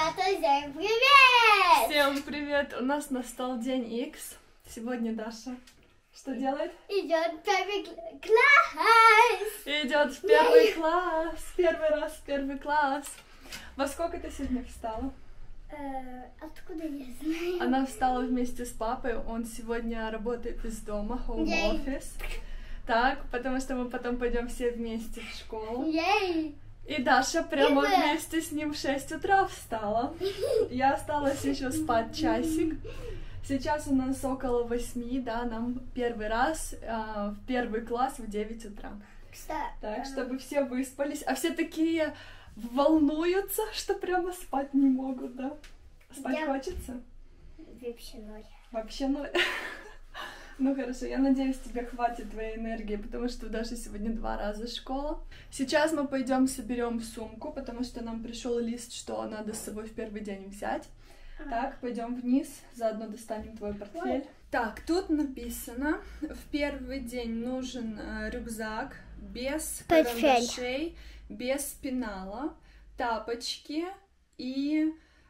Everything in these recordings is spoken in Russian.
Ребята, всем привет! Всем привет! У нас настал день X. Сегодня Даша что делает? Идет в первый класс! Идет в первый класс! Первый раз в первый класс! Во сколько ты сегодня встала? Откуда я знаю? Она встала вместе с папой. Он сегодня работает из дома, home office. Так, потому что мы потом пойдем все вместе в школу. И Даша прямо вместе с ним в 6 утра встала. Я осталась еще спать часик. Сейчас у нас около 8, да, нам первый раз в первый класс в 9 утра. Так, чтобы все выспались. А все такие волнуются, что прямо спать не могут, да? Спать хочется? Вообще ноль. Вообще ноль. Ну хорошо, я надеюсь, тебе хватит твоей энергии, потому что даже сегодня 2 раза школа. Сейчас мы пойдем соберем сумку, потому что нам пришел лист, что надо с собой в первый день взять. Так, пойдем вниз, заодно достанем твой портфель. Так, тут написано, в первый день нужен рюкзак без карандашей, без пенала, тапочки и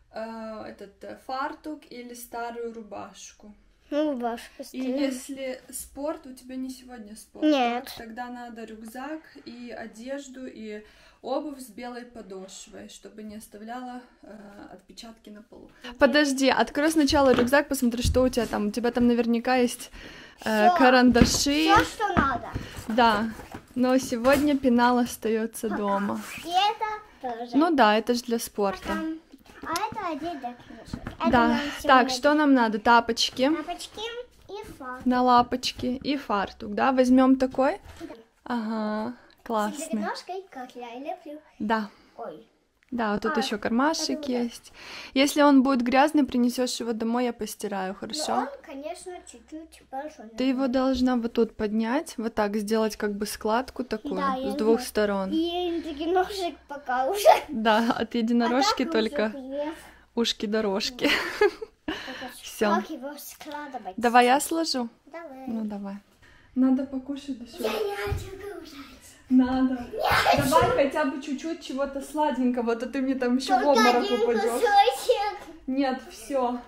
фартук или старую рубашку. Ну, рубашку. И если спорт, у тебя не сегодня спорт? Нет. Так? Тогда надо рюкзак и одежду, и обувь с белой подошвой, чтобы не оставляла отпечатки на полу. Подожди, открой сначала рюкзак, посмотри, что у тебя там. У тебя там наверняка есть карандаши. Все, что надо. Да, но сегодня пенал остается дома. И это тоже. Ну да, это же для спорта. А это одеть для книжек. Да, так, что нам надо? Тапочки. Тапочки и фартук. На лапочки и фартук, да? Возьмем такой? Да. Ага, классный. С ножкой, как я леплю. Да. Ой. Да, вот тут еще кармашек вот есть. Если он будет грязный, принесешь его домой, я постираю, хорошо? Но он, конечно, чуть-чуть большой. Ты его должна вот тут поднять, вот так сделать как бы складку такую, Да, с двух сторон. И единорожек пока уже. Да, от единорожки А так только уже ушки-дорожки. Все. Как его складывать? Давай я сложу? Давай. Ну, давай. Надо покушать еще. Я не хочу кушать. Надо. Давай хотя бы чуть-чуть чего-то сладенького, а то ты мне там еще в Только обморок один упадешь. кусочек. Нет, все.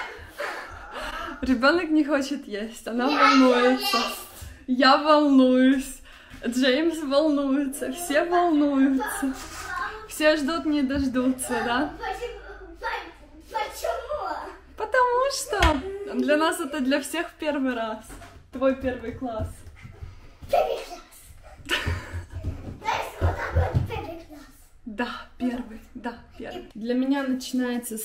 Ребенок не хочет есть, она волнуется. Я волнуюсь. Джеймс волнуется, все волнуются. Все ждут, не дождутся, да? Почему? Потому что для нас это для всех первый раз. Твой первый класс. Первый класс. Знаешь, вот такой первый класс. Да, первый, да, первый. Для меня начинается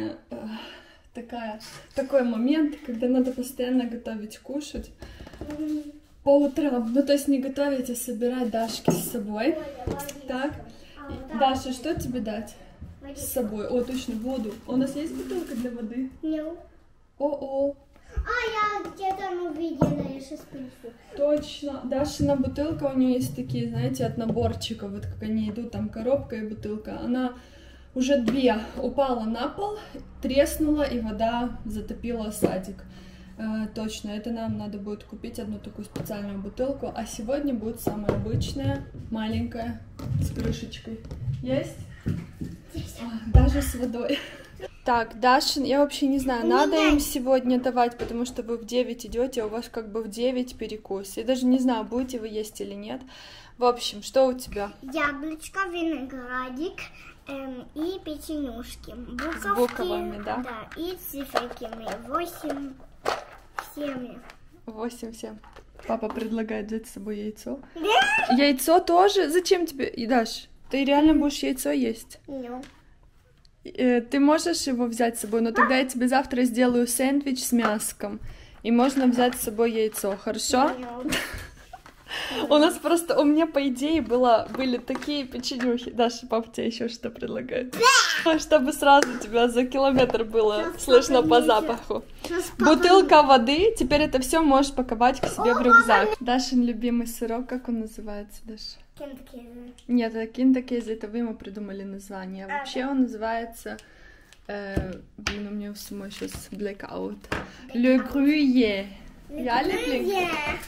такой момент, когда надо постоянно готовить кушать по утрам. Ну, то есть не готовить, а собирать Дашки с собой. Так, Даша, что тебе дать с собой? О, точно, воду. У нас есть бутылка для воды? Нет. О-о. Я где-то увидела, я сейчас принесу. Точно. Дашина бутылка, у нее есть такие, знаете, от наборчика, вот как они идут, там коробка и бутылка. Она уже 2 упала на пол, треснула, и вода затопила садик. Точно, это нам надо будет купить одну такую специальную бутылку, а сегодня будет самая обычная, маленькая, с крышечкой. Есть? Даже с водой. Так, Даша, я вообще не знаю, надо им сегодня давать, потому что вы в 9 идете, а у вас как бы в 9 перекус. Я даже не знаю, будете вы есть или нет. В общем, что у тебя? Яблочко, виноградик и печенюшки. Буковки, с буковыми, да? Да, и циферками. 8, 7. 8-7. Папа предлагает взять с собой яйцо. Да? Яйцо тоже? Зачем тебе? И Даш, ты реально будешь яйцо есть? Нет. Ты можешь его взять с собой, но тогда я тебе завтра сделаю сэндвич с мяском. И можно взять с собой яйцо, хорошо? У меня по идее были такие печенюхи. Даша, папа тебе еще что предлагает? Чтобы сразу тебя за километр было слышно по запаху. Бутылка воды, теперь это все можешь паковать к себе в рюкзак. Дашин любимый сырок, как он называется, Даша? Киндер-кейзе. Нет, это киндер-кейзе, это вы ему придумали название. Вообще он называется... у меня у самой сейчас blackout. Le Gruyère. Я люблю.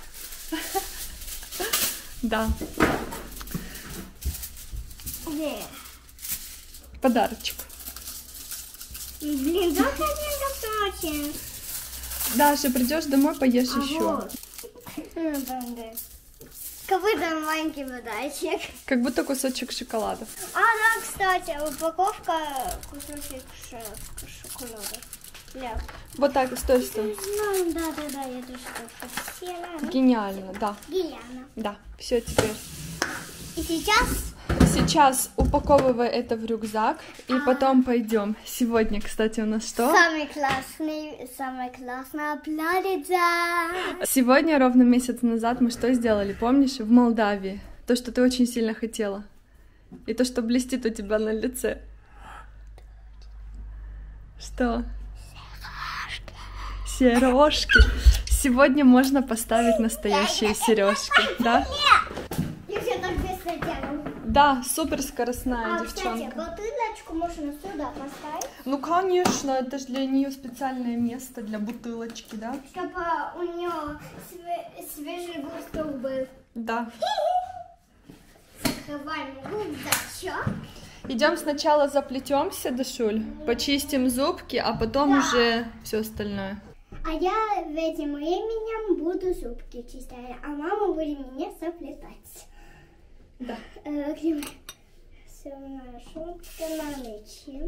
Да. Подарочек. Блин, да один Даша, придешь домой, поешь еще. Как будто маленький медальчик. Как будто кусочек шоколада. А, да, кстати, упаковка кусочек шоколада. Да. Вот так, стой, стой. Ну, да, я тоже хотела. Гениально, да. Гениально. Да, все теперь. И сейчас? Сейчас упаковывай это в рюкзак, и потом пойдем. Сегодня, кстати, у нас что? Самая классная платьица. Сегодня, ровно месяц назад, мы что сделали, помнишь? В Молдавии. То, что ты очень сильно хотела. И то, что блестит у тебя на лице. Что? Сережки. Сегодня можно поставить настоящие сережки, да? Я все так быстро делаю. Да, супер скоростная Кстати, девчонка. бутылочку можно сюда поставить, Ну, конечно, это же для нее специальное место для бутылочки, да? чтобы у нее свежий воздух был. Да. Закрываем рюкзачок. Идем сначала заплетемся, Дашуль, почистим зубки, а потом уже все остальное. А я в этим временем буду зубки чистить, а мама будет меня заплетать. Да. Где мы? Все нашел, налечим.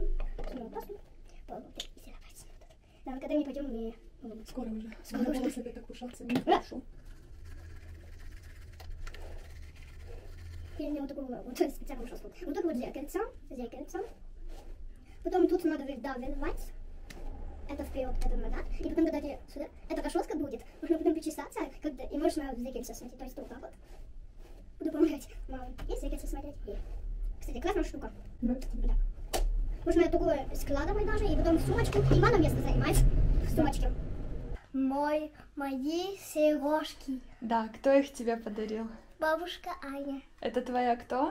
Да, когда мы пойдем, мы... Скоро уже. Скоро уже. Себе так пушаться, не хорошо. Я вот такую вот специальную шостку. Вот так вот зеркальцем. Потом тут надо выдавливать. Это вперед, это назад. И потом, когда ты сюда, эта расческа будет, можно потом причесаться, когда, и можно в зеркальце смотреть. То есть вот так вот. Буду помогать маме. Есть зеркальце смотреть? И, кстати, классная штука. Да. Да. Можно такое складывать даже, и потом в сумочку, и мама место занимает в сумочке. Мои сережки. Да, кто их тебе подарил? Бабушка Аня. Это твоя кто?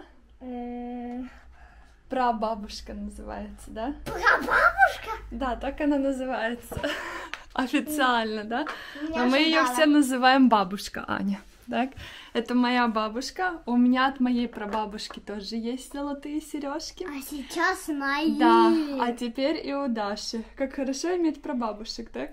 Прабабушка называется, да? Прабабушка? Да, так она называется. Официально, да? Меня Но мы ее ожидала. все называем бабушка Аня. Так? Это моя бабушка. У меня от моей прабабушки тоже есть золотые сережки. А сейчас мои. Да, а теперь и у Даши. Как хорошо иметь прабабушек, так?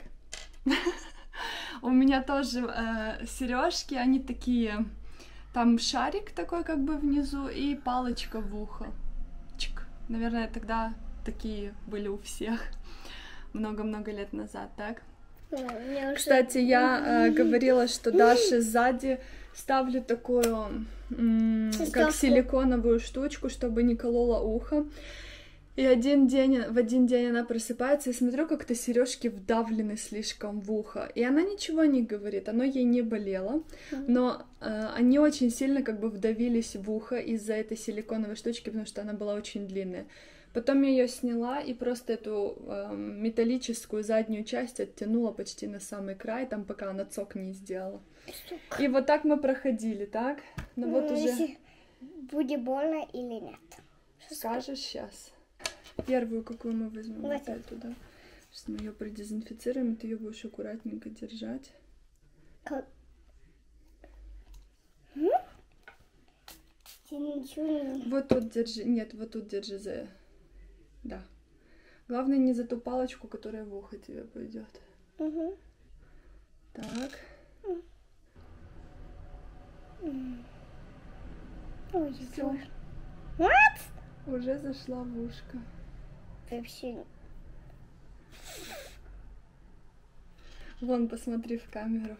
У меня тоже сережки, они такие. Там шарик такой как бы внизу и палочка в ухо. Чик. Наверное, тогда такие были у всех. Много-много лет назад, так? Кстати, я говорила, что Даше сзади ставлю такую, как силиконовую штучку, чтобы не колола ухо. И в один день она просыпается и смотрю, как-то сережки вдавлены слишком в ухо. И она ничего не говорит, оно ей не болело, но они очень сильно как бы вдавились в ухо из-за этой силиконовой штучки, потому что она была очень длинная. Потом я ее сняла и просто эту металлическую заднюю часть оттянула почти на самый край, там пока она цок не сделала. И вот так мы проходили, так? Ну вот уже... Будет больно или нет? Скажешь сейчас. Первую, какую мы возьмем, вот эту, да? Сейчас мы ее продезинфицируем, ты ее будешь аккуратненько держать. Как? Ты ничего не... Вот тут держи, нет, вот тут держи за... Да. Главное не за ту палочку, которая в ухо тебе пойдет. Угу. Так. Ой, Всё. What? Уже зашла в ушко. Вообще. Вон, посмотри в камеру.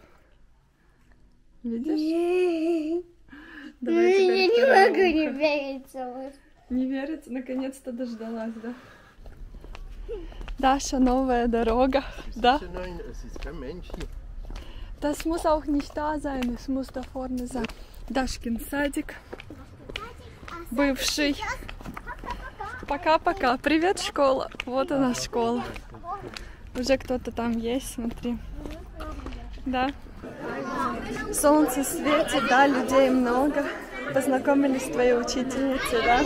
Видишь? Давай Я теперь не второе могу не ухо. вериться. Не верится? Наконец-то дождалась, да? Даша, новая дорога, да? Es ist kein Mensch hier. Das muss auch nicht da sein, es muss da vorne sein. Дашкин садик, бывший. Пока-пока. Привет, школа. Вот она, школа. Уже кто-то там есть, смотри. Да. Солнце светит, да, людей много. Познакомились с твоей учительницей, да?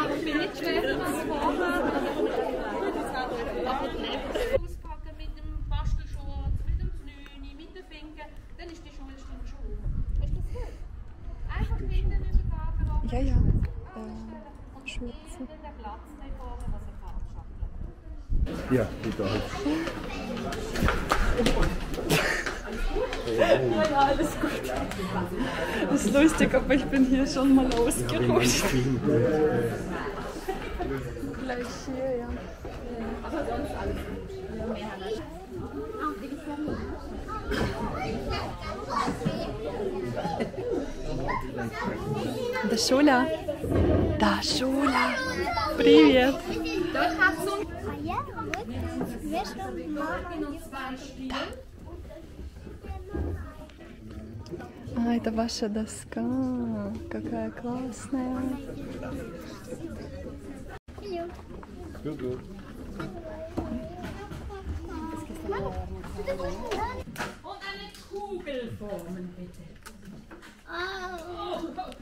Auspacken mit dem Bastelschutz, mit dem Knüni, mit den Fingern, dann ist die Schulstunde schon um. Ist das gut? Einfach hinten über den Garten Ja. und Schürze. dann den Platz da vorne, was er kann abschatteln. Ja, egal. Ja, alles gut. Das ist lustig, aber ich bin hier schon mal ausgerutscht. Gleich hier, ja. Aber sonst alles gut. Дашуля. Дашуля. Привет. А, это ваша доска. Какая классная. Und eine Kugel formen, bitte. Oh,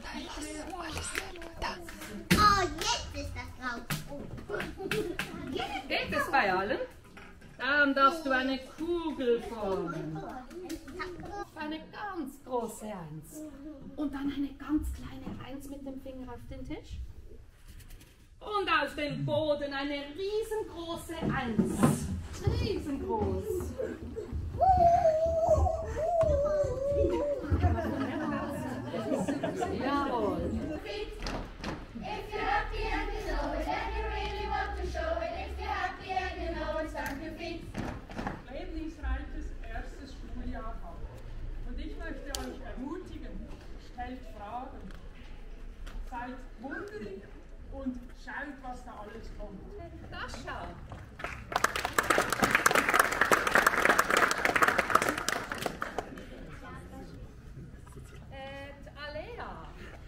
jetzt ist das drauf. Geht es bei allen? Dann darfst du eine Kugel formen. Eine ganz große Eins. Und dann eine ganz kleine Eins mit dem Finger auf den Tisch. Und auf den Boden eine riesengroße Eins. Riesengroß. Jawohl. Lebensreiches erstes Schuljahr haben. Und ich möchte euch ermutigen, stellt Fragen, seid wunderlich und schaut, was da alles kommt. Dascha. Alea.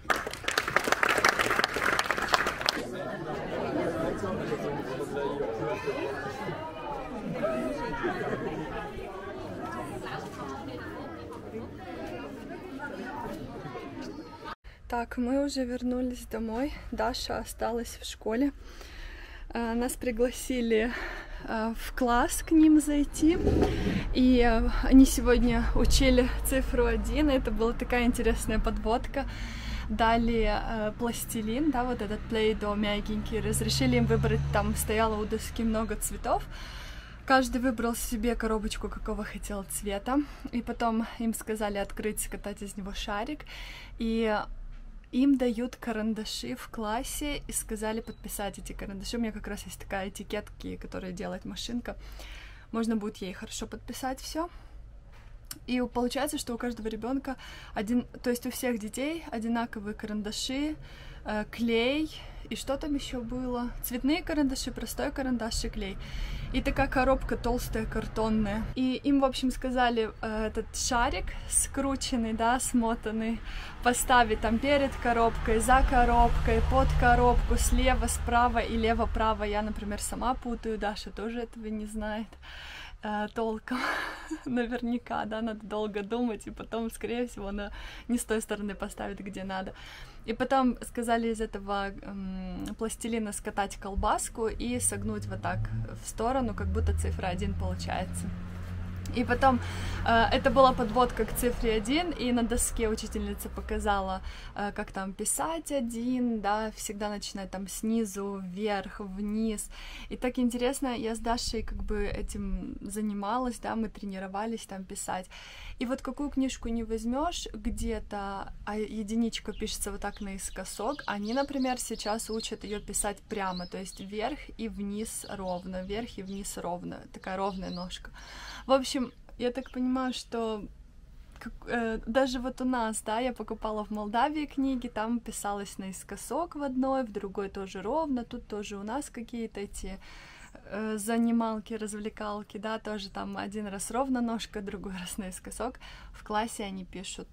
Так, мы уже вернулись домой. Даша осталась в школе. Нас пригласили в класс к ним зайти. И они сегодня учили цифру 1. Это была такая интересная подводка. Дали пластилин, да, вот этот плей-до мягенький. Разрешили им выбрать, там стояло у доски много цветов. Каждый выбрал себе коробочку, какого хотел цвета. И потом им сказали открыть, скатать из него шарик. И им дают карандаши в классе и сказали подписать эти карандаши. У меня как раз есть такая этикетка, которую делает машинка. Можно будет ей хорошо подписать все. И получается, что у каждого ребенка то есть у всех детей одинаковые карандаши, клей и что там еще было? Цветные карандаши, простой карандаш и клей. И такая коробка толстая, картонная. И им, в общем, сказали этот шарик скрученный, да, смотанный, поставить там перед коробкой, за коробкой, под коробку, слева, справа и лево-право. Я, например, сама путаю, Даша тоже этого не знает толком. Наверняка, да, надо долго думать, и потом, скорее всего, она не с той стороны поставит, где надо. И потом сказали из этого пластилина скатать колбаску и согнуть вот так в сторону, как будто цифра 1 получается. И потом это была подводка к цифре 1, и на доске учительница показала, как там писать 1, да, всегда начинать там снизу, вверх, вниз. И так интересно, я с Дашей как бы этим занималась, да, мы тренировались там писать. И вот какую книжку не возьмешь, где-то единичка пишется вот так наискосок, они, например, сейчас учат ее писать прямо, то есть вверх и вниз ровно, вверх и вниз ровно, такая ровная ножка. В общем, я так понимаю, что даже вот у нас, да, я покупала в Молдавии книги, там писалось наискосок в одной, в другой тоже ровно, тут тоже у нас какие-то эти занималки, развлекалки, да, тоже там один раз ровно ножка, другой раз наискосок. В классе они пишут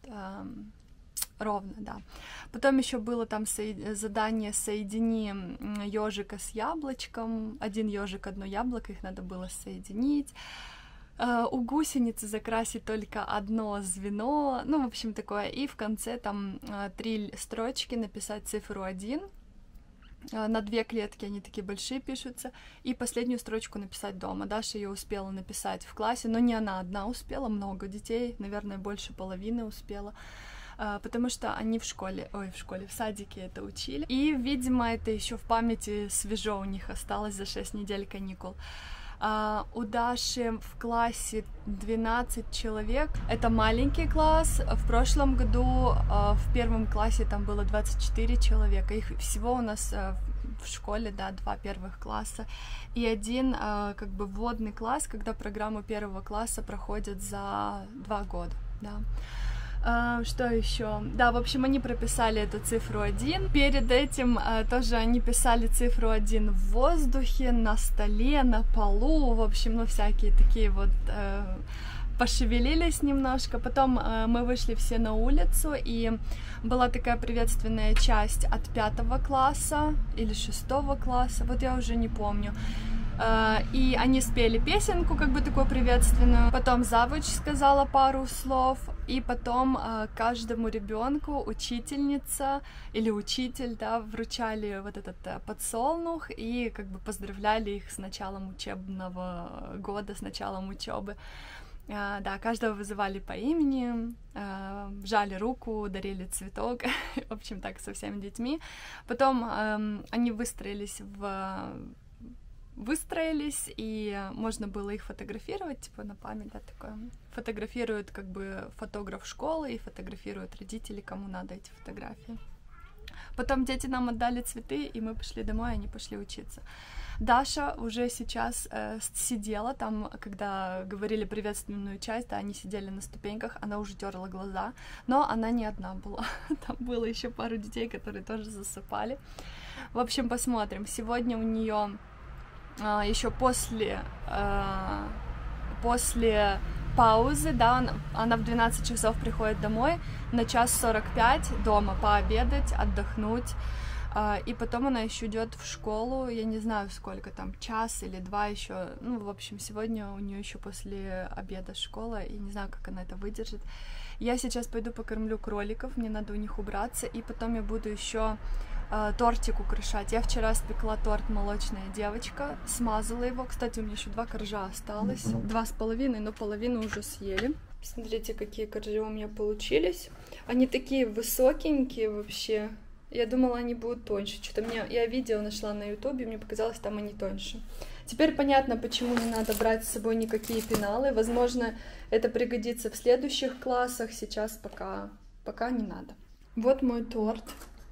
ровно, да. Потом еще было там задание «Соедини ежика с яблочком», один ежик, одно яблоко, их надо было соединить. У гусеницы закрасить только одно звено, ну, в общем, такое. И в конце там 3 строчки написать цифру 1. На 2 клетки они такие большие пишутся. И последнюю строчку написать дома. Даша ее успела написать в классе, но не она одна успела, много детей, наверное, больше половины успела. Потому что они в садике это учили. И, видимо, это еще в памяти свежо у них осталось за 6 недель каникул. У Даши в классе 12 человек. Это маленький класс. В прошлом году в первом классе там было 24 человека. Их всего у нас в школе, да, 2 первых класса. И один как бы вводный класс, когда программу первого класса проходят за 2 года, да. Что еще? Да, в общем, они прописали эту цифру 1. Перед этим тоже они писали цифру 1 в воздухе, на столе, на полу, в общем, ну, всякие такие вот пошевелились немножко. Потом мы вышли все на улицу, и была такая приветственная часть от 5 класса или 6 класса, вот я уже не помню. И они спели песенку, как бы такую приветственную. Потом завуч сказала пару слов, и потом каждому ребенку учительница или учитель, да, вручали вот этот подсолнух и как бы поздравляли их с началом учебного года, с началом учебы. Да, каждого вызывали по имени, жали руку, дарили цветок, в общем, так со всеми детьми. Потом они выстроились, и можно было их фотографировать, типа на память, да, такое. Фотографируют как бы фотограф школы и фотографируют родители, кому надо эти фотографии. Потом дети нам отдали цветы, и мы пошли домой, они пошли учиться. Даша уже сейчас сидела там, когда говорили приветственную часть, да, они сидели на ступеньках, она уже терла глаза, но она не одна была, там было еще пару детей, которые тоже засыпали. В общем, посмотрим. Сегодня у нее еще после паузы, да, она в 12 часов приходит домой, на 1:45 дома пообедать, отдохнуть, и потом она еще идет в школу, я не знаю сколько там, 1 или 2 еще, ну, в общем, сегодня у нее еще после обеда школа, и не знаю, как она это выдержит. Я сейчас пойду покормлю кроликов, мне надо у них убраться, и потом я буду еще тортик украшать. Я вчера спекла торт «Молочная девочка», смазала его. Кстати, у меня еще 2 коржа осталось. 2,5, но половину уже съели. Смотрите, какие коржи у меня получились. Они такие высокенькие вообще. Я думала, они будут тоньше. Что-то я видео нашла на ютубе, мне показалось, там они тоньше. Теперь понятно, почему не надо брать с собой никакие пеналы. Возможно, это пригодится в следующих классах. Сейчас пока не надо. Вот мой торт.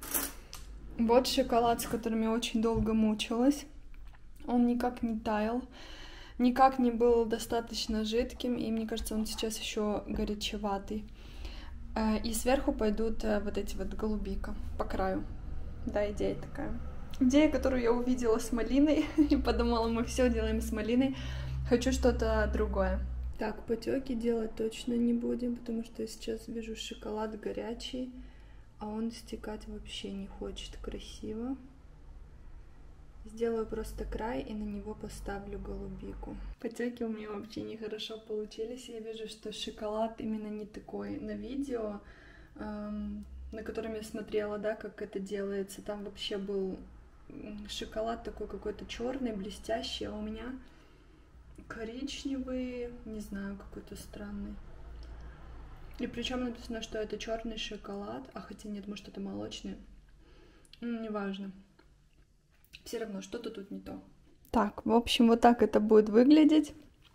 Вот шоколад, с которым я очень долго мучилась. Он никак не таял, никак не был достаточно жидким, и мне кажется, он сейчас еще горячеватый. И сверху пойдут вот эти вот голубика по краю. Да, идея такая. Идея, которую я увидела с малиной, и подумала, мы все делаем с малиной. Хочу что-то другое. Так, потеки делать точно не будем, потому что я сейчас вижу шоколад горячий, а он стекать вообще не хочет красиво. Сделаю просто край и на него поставлю голубику. Потеки у меня вообще нехорошо получились. Я вижу, что шоколад именно не такой. На видео, на котором я смотрела, да, как это делается, там вообще был шоколад такой какой-то черный, блестящий, а у меня коричневый, не знаю, какой-то странный. И причем написано, что это черный шоколад, а хотя нет, может это молочный. Неважно. Все равно что-то тут не то. Так, в общем, вот так это будет выглядеть.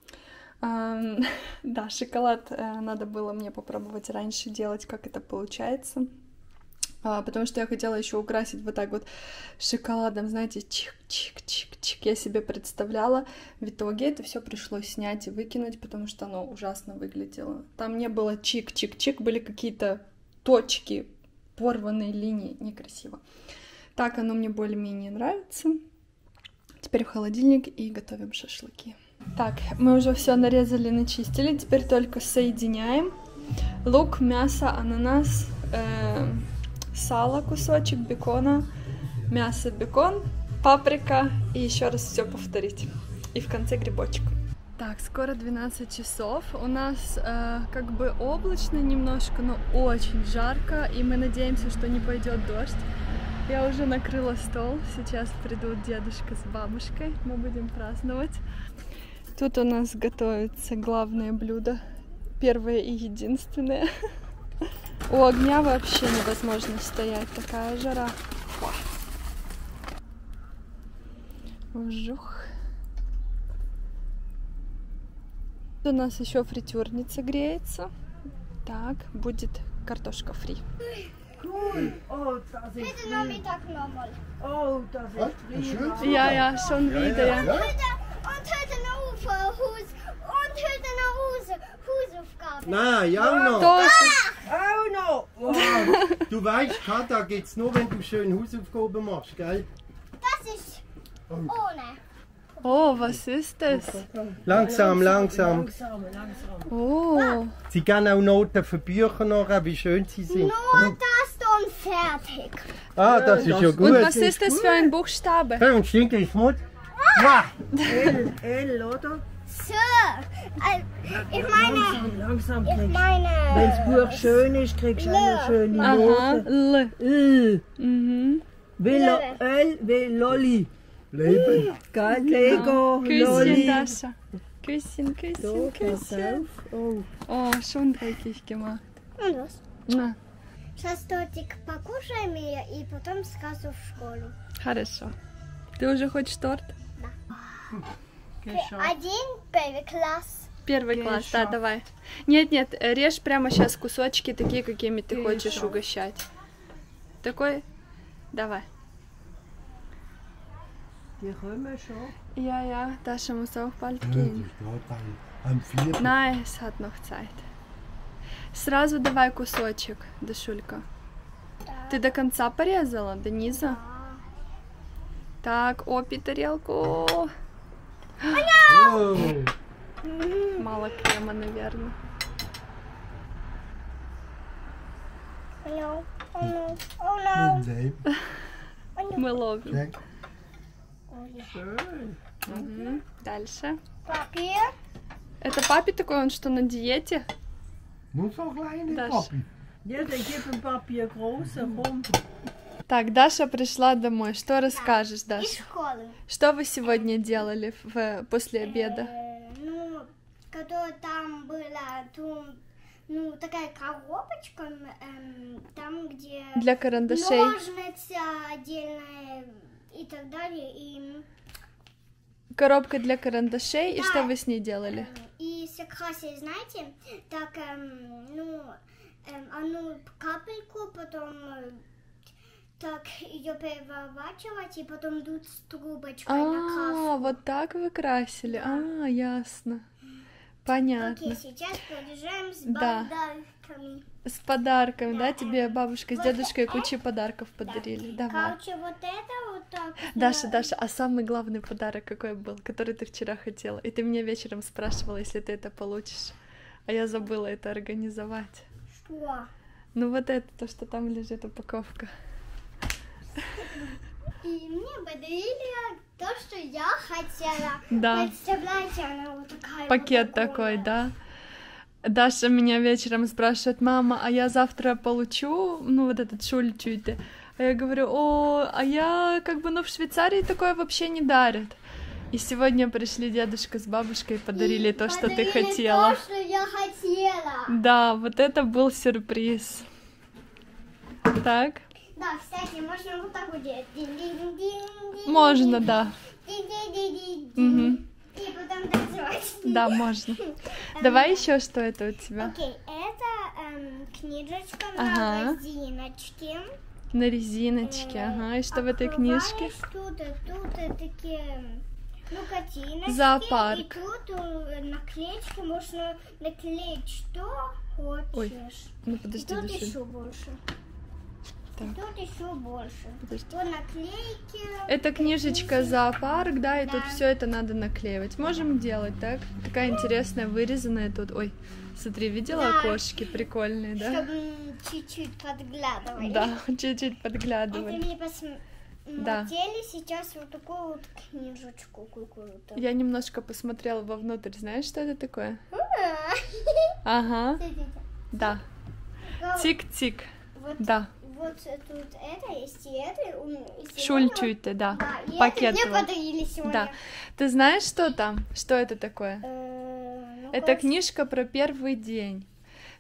Да, шоколад надо было мне попробовать раньше делать, как это получается. Потому что я хотела еще украсить вот так вот шоколадом, знаете, чик-чик-чик-чик. Я себе представляла. В итоге это все пришлось снять и выкинуть, потому что оно ужасно выглядело. Там не было чик-чик-чик, были какие-то точки, порванные линии, некрасиво. Так оно мне более-менее нравится. Теперь в холодильник и готовим шашлыки. Так, мы уже все нарезали, начистили. Теперь только соединяем. Лук, мясо, ананас, сало, кусочек бекона, мясо, бекон, паприка и еще раз все повторить. И в конце грибочек. Так, скоро 12 часов. У нас как бы облачно немножко, но очень жарко. И мы надеемся, что не пойдет дождь. Я уже накрыла стол. Сейчас придут дедушка с бабушкой. Мы будем праздновать. Тут у нас готовится главное блюдо. Первое и единственное. У огня вообще невозможно стоять. Такая жара. Вжух. У нас еще фритюрница греется. Так, будет картошка фри. Oh, das ist Heute Nachmittag nochmal. Oh, das ist prima. Ja, schon wieder, ja. Und heute noch Hausaufgaben. Nein, ja noch. Тоже. Oh no! Wow. Du weißt, Kata geht's nur, wenn du schön Hausaufgaben machst, gell? Das ist ohne. Oh, was ist das? Langsam, langsam. Langsam, langsam. Oh, Sie geben auch Noten für Bücher nachher, wie schön sie sind. Nur das und fertig. Ah, das ist ja und gut. was ist das für ein Buchstabe? Hey, und stimmt das Mut? Ja. L, oder? So. Ich meine, Langsam ich kriegst meine. wenn das Buch schön ist, kriegst du eine schöne Aha, Note. L. L. Mhm. L wie Lolli. Leben. Gell? Lego, Küsschen, Lolli. Dascha. Küsschen, So, Küsschen, pass Küsschen. auf. Oh. Oh, schon dreckig gemacht. Und was? На, Сейчас тортик покушаем и потом сразу в школу. хорошо. Ты уже хочешь торт? Один первый класс. Первый класс, да, давай. Нет, режь прямо сейчас кусочки такие, какими ты хочешь угощать. Такой? Давай. Die kommen schon. Ja, Dascha muss auch bald gehen. Nein, es hat noch Zeit. Сразу давай кусочек, Дашулька. Ты до конца порезала, до низа? Так, опи тарелку. Мало крема, наверное. Oh no, oh no, oh no. Мы ловим. Schön. Мгм. Дальше. Papier. Это папе такой, он что, на диете? Nur so kleine Das- Papi. Ja, dann gib ein Papier große, komm. Так, Даша пришла домой. Что расскажешь, Из Даша? школы. Что вы сегодня делали после обеда? Ну, когда там была такая коробочка, там, где Для карандашей. ножницы отдельные и так далее. И Коробка для карандашей. И что вы с ней делали? и с красой, знаете, так, одну капельку, потом так ее переворачивать и потом дуть с трубочкой на краску. А, вот так вы красили. А, ясно. Понятно. Окей, сейчас продолжаем с Да. подарками. С подарками, да? Тебе бабушка с дедушкой кучу подарков подарили. Давай. Короче, вот это вот так. Даша, а самый главный подарок какой был, который ты вчера хотела? И ты меня вечером спрашивала, если ты это получишь. А я забыла это организовать. Что? Ну вот это, то, что там лежит упаковка. И мне подарили то, что я хотела. Да. Представляете, она вот такая. Пакет вот такой, огромная. да? Даша меня вечером спрашивает: мама, а я завтра получу, вот этот шульчуйте? А я говорю: а я в Швейцарии такое вообще не дарят. И сегодня пришли дедушка с бабушкой и подарили то, что ты Подарили хотела. то, что я хотела. Да, вот это был сюрприз. Так? Да, кстати, можно вот так вот делать. Дин-дин-дин-дин. Можно, да. Дин-дин-дин-дин. Мгм. И потом танцевать. Да, можно. Давай еще, что это у тебя? Окей, это книжечка Ага. на резиночке. На резиночке, ага. И что в этой книжке? Открываешь тут такие, картиночки. Зоопарк. И тут наклеечки можно наклеить что хочешь. Ой, ну И подожди, тут Даша. еще больше. Так. И тут еще больше. Подожди. Вот наклейки. Это книжечка «Зоопарк», да, и тут Да. все это надо наклеивать. Можем делать, так? Такая интересная, вырезанная тут. Ой, смотри, видела Да. окошки прикольные, да? Чтобы чуть-чуть подглядывали. Да, чуть-чуть Это подглядывали. мне посмотрели Да. сейчас вот такую вот книжечку какую-то. Я немножко посмотрела вовнутрь. Знаешь, что это такое? А. Ага, Смотрите. да. Вот- Тик-тик, Вот, да. вот тут это есть, и это. И сегодня Шульчуйте, да. вот- Да, и Пакет это мне вот. подарили сегодня. Да. Ты знаешь, что там? Что это такое? Ну-ка. Это книжка про первый день.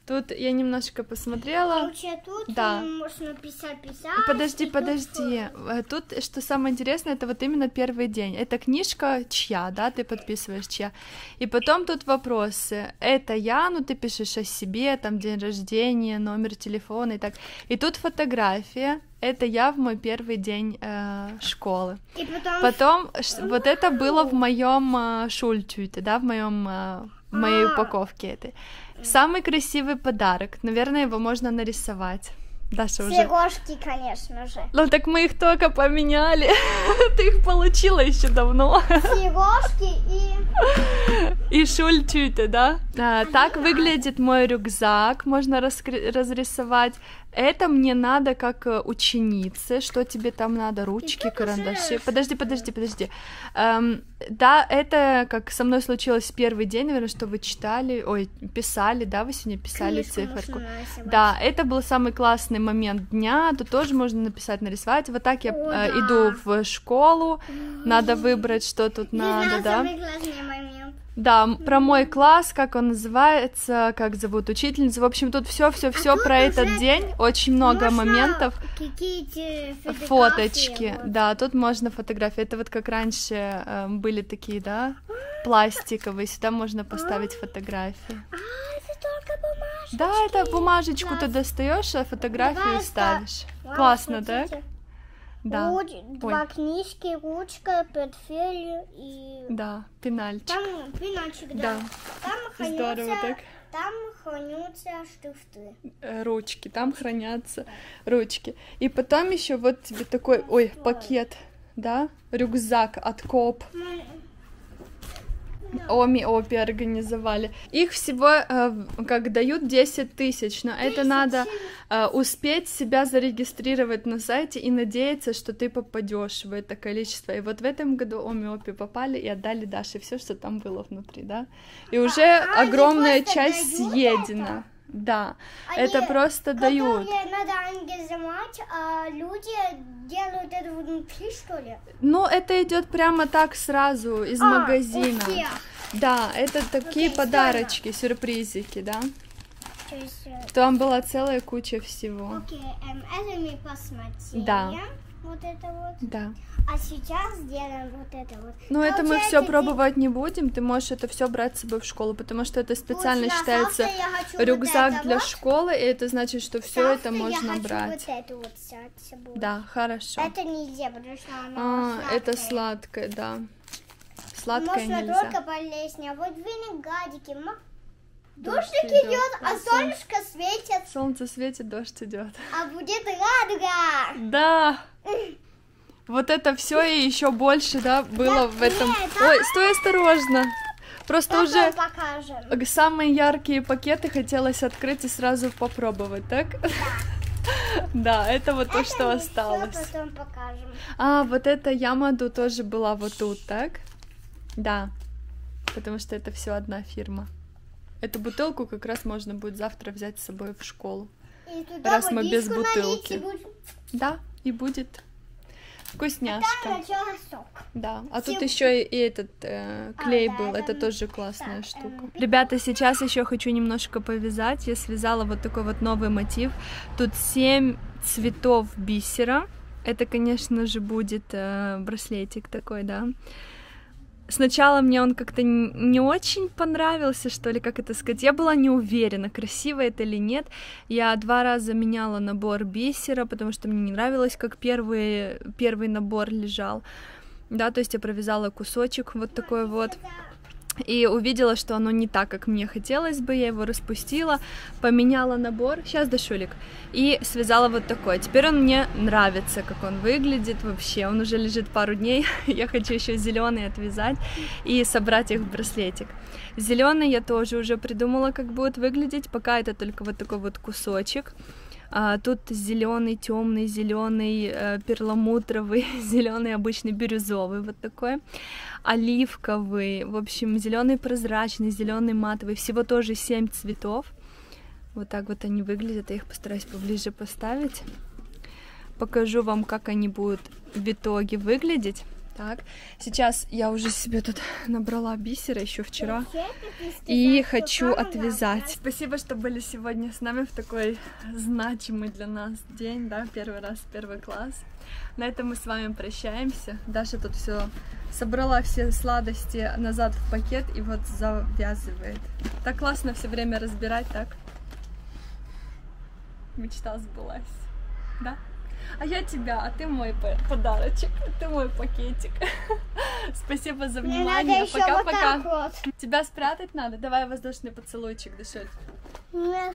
Тут я немножко посмотрела. Короче, тут Да. можно писать. Подожди, и тут подожди. Тут, что самое интересное, это вот именно первый день. Это книжка чья, да, ты подписываешь чья. И потом тут вопросы. Это я, ну ты пишешь о себе, там день рождения, номер телефона и так. И тут фотография. Это я в мой первый день школы. И потом... Потом вот это было в моем шультюте, да, в моей упаковке этой. Самый красивый подарок. Наверное, его можно нарисовать. Даша уже. Сережки, конечно же. Ну так мы их только поменяли. Ты их получила еще давно. Сережки И шультюте, да? Так выглядит мой рюкзак. Можно разрисовать. Это мне надо как ученице. Что тебе там надо? Ручки, карандаши. Подожди. Да, это как со мной случилось первый день, наверное, что вы читали, писали, да, вы сегодня писали циферку. Да, это был самый классный момент дня. Тут тоже можно написать, нарисовать. Вот так я иду в школу. Надо выбрать, что тут надо, да. Самый классный момент. Да, про мой класс, как он называется, как зовут учительницу. В общем, тут все про этот день. Очень много моментов. Какие-то Фоточки, вот. да, тут можно фотографии. Это вот как раньше были такие, да, пластиковые. Сюда можно поставить фотографии. Это только бумажка. Да, это бумажечку ты достаешь, а фотографию ставишь. Классно, да? Да. Два книжки, ручка, портфель и... Да, пенальчик. Там пенальчик, да. Там Здорово так. Там хранятся штифты. Ручки, там хранятся ручки. И потом еще вот тебе такой, пакет, да, рюкзак от Коп. Опи организовали. Их всего, как дают, 10 тысяч, но это надо успеть себя зарегистрировать на сайте и надеяться, что ты попадешь в это количество. И вот в этом году Опи попали и отдали Даше все, что там было внутри, да. И уже огромная часть съедена. Да, это просто дают. Надо ангизовать, а люди делают это внутри, что ли? Ну, это идет прямо так сразу из магазина. Да, это такие подарочки, сюрпризики, да. Там была целая куча всего. Окей, это мы посмотрели. Да. Вот это вот. Да. А сейчас сделаем вот это вот. Но это мы все пробовать не будем. Ты можешь это все брать с собой в школу, потому что это специально считается рюкзак для школы, и это значит, что все это можно брать. Вот это вот взять с собой. Да, хорошо. Это нельзя, потому что оно сладкое. Это сладкое, да. Сладкое можно нельзя. только полезнее. Вот виноградики. Дождик идет, а солнышко светит. Солнце светит, дождь идет. А будет радуга. Да. Вот это все и еще больше, да, было в этом. Ой, стой осторожно. Просто уже покажем. Самые яркие пакеты хотелось открыть и сразу попробовать, так? Да, это вот то, что осталось. Потом покажем. Вот эта Ямаду тоже была вот тут, так? Да, потому что это все одна фирма. Эту бутылку как раз можно будет завтра взять с собой в школу. Раз мы без бутылки. Да, и будет вкусняшка. Да, а тут еще и этот клей был, это тоже классная штука. Ребята, сейчас еще хочу немножко повязать. Я связала вот такой вот новый мотив. Тут 7 цветов бисера. Это, конечно же, будет браслетик такой, да. Сначала мне он как-то не очень понравился, что ли, как это сказать. Я была не уверена, красиво это или нет. Я 2 раза меняла набор бисера, потому что мне не нравилось, как первый набор лежал. Да, то есть я провязала кусочек вот такой вот. И увидела, что оно не так, как мне хотелось бы. Я его распустила, поменяла набор. Сейчас, Дашулик. И связала вот такой. Теперь он мне нравится, как он выглядит вообще. Он уже лежит пару дней. Я хочу еще зеленый отвязать и собрать их в браслетик. Зеленый я тоже уже придумала, как будет выглядеть. Пока это только вот такой вот кусочек. Тут зеленый, темный, зеленый, перламутровый, зеленый обычный бирюзовый, вот такой, оливковый, в общем, зеленый прозрачный, зеленый матовый, всего тоже 7 цветов. Вот так вот они выглядят, я их постараюсь поближе поставить. Покажу вам, как они будут в итоге выглядеть. Так, сейчас я уже себе тут набрала бисера еще вчера и хочу отвязать. Спасибо, что были сегодня с нами в такой значимый для нас день, да, первый раз, первый класс. На этом мы с вами прощаемся. Даша тут все собрала, все сладости назад в пакет и вот завязывает. Так классно все время разбирать, так? Мечта сбылась, да? А я тебя, а ты мой подарочек, ты мой пакетик. Спасибо за внимание. Пока-пока. Тебя спрятать надо? Давай воздушный поцелуйчик, Дашуль.